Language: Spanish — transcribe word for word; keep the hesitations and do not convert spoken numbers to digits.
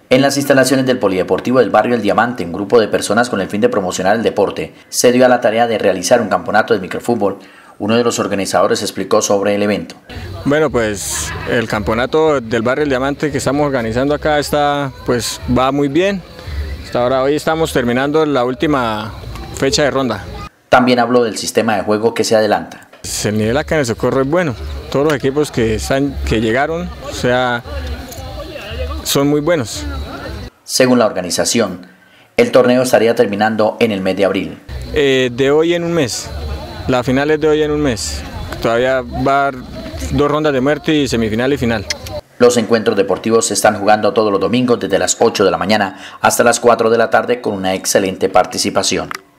En las instalaciones del Polideportivo del Barrio El Diamante, un grupo de personas con el fin de promocionar el deporte se dio a la tarea de realizar un campeonato de microfútbol. Uno de los organizadores explicó sobre el evento. Bueno, pues el campeonato del Barrio El Diamante que estamos organizando acá está, pues va muy bien. Hasta ahora hoy estamos terminando la última fecha de ronda. También habló del sistema de juego que se adelanta. El nivel acá en el Socorro es bueno. Todos los equipos que, están, que llegaron, o sea, son muy buenos. Según la organización, el torneo estaría terminando en el mes de abril. Eh, de hoy en un mes. La final es de hoy en un mes. Todavía va a haber dos rondas de muerte y semifinal y final. Los encuentros deportivos se están jugando todos los domingos desde las ocho de la mañana hasta las cuatro de la tarde con una excelente participación.